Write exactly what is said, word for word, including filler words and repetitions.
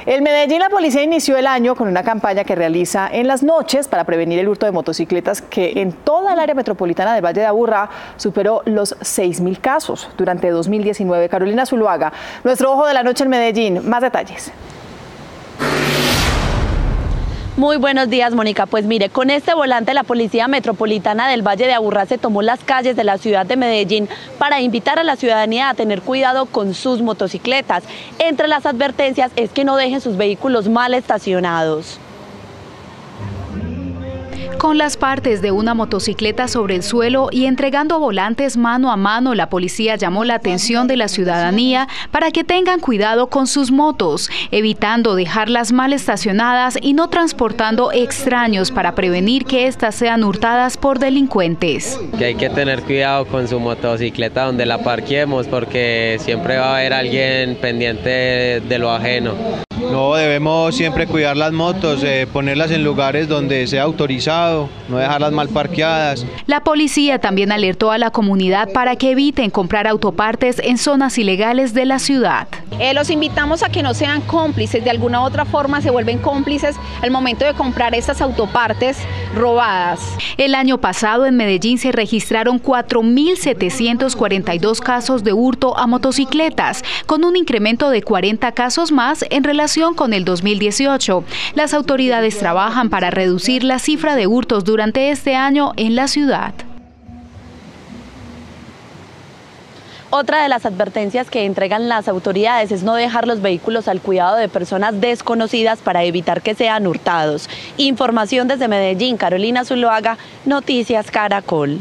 En Medellín, la policía inició el año con una campaña que realiza en las noches para prevenir el hurto de motocicletas que en toda el área metropolitana del Valle de Aburrá superó los seis mil casos durante dos mil diecinueve. Carolina Zuluaga, nuestro ojo de la noche en Medellín. Más detalles. Muy buenos días, Mónica. Pues mire, con este volante la Policía Metropolitana del Valle de Aburrá se tomó las calles de la ciudad de Medellín para invitar a la ciudadanía a tener cuidado con sus motocicletas. Entre las advertencias es que no dejen sus vehículos mal estacionados. Con las partes de una motocicleta sobre el suelo y entregando volantes mano a mano, la policía llamó la atención de la ciudadanía para que tengan cuidado con sus motos, evitando dejarlas mal estacionadas y no transportando extraños para prevenir que éstas sean hurtadas por delincuentes. Que hay que tener cuidado con su motocicleta donde la parquemos, porque siempre va a haber alguien pendiente de lo ajeno. No, debemos siempre cuidar las motos, eh, ponerlas en lugares donde sea autorizado, no dejarlas mal parqueadas. La policía también alertó a la comunidad para que eviten comprar autopartes en zonas ilegales de la ciudad. Eh, los invitamos a que no sean cómplices, de alguna u otra forma se vuelven cómplices al momento de comprar estas autopartes robadas. El año pasado en Medellín se registraron cuatro mil setecientos cuarenta y dos casos de hurto a motocicletas, con un incremento de cuarenta casos más en relación con el dos mil dieciocho. Las autoridades trabajan para reducir la cifra de hurtos durante este año en la ciudad. Otra de las advertencias que entregan las autoridades es no dejar los vehículos al cuidado de personas desconocidas para evitar que sean hurtados. Información desde Medellín, Carolina Zuluaga, Noticias Caracol.